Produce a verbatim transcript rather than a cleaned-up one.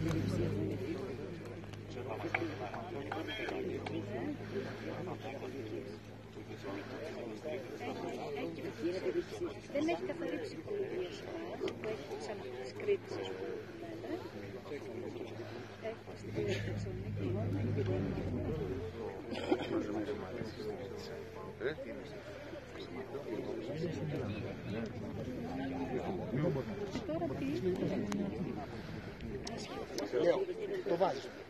Δεν έχει καθαρή ψυχολογία σπάς που έχει τις κρίτες, ας πούμε. Έχει στη Θεσσαλονίκη μόνο η Τώρα τι? Το βάζω.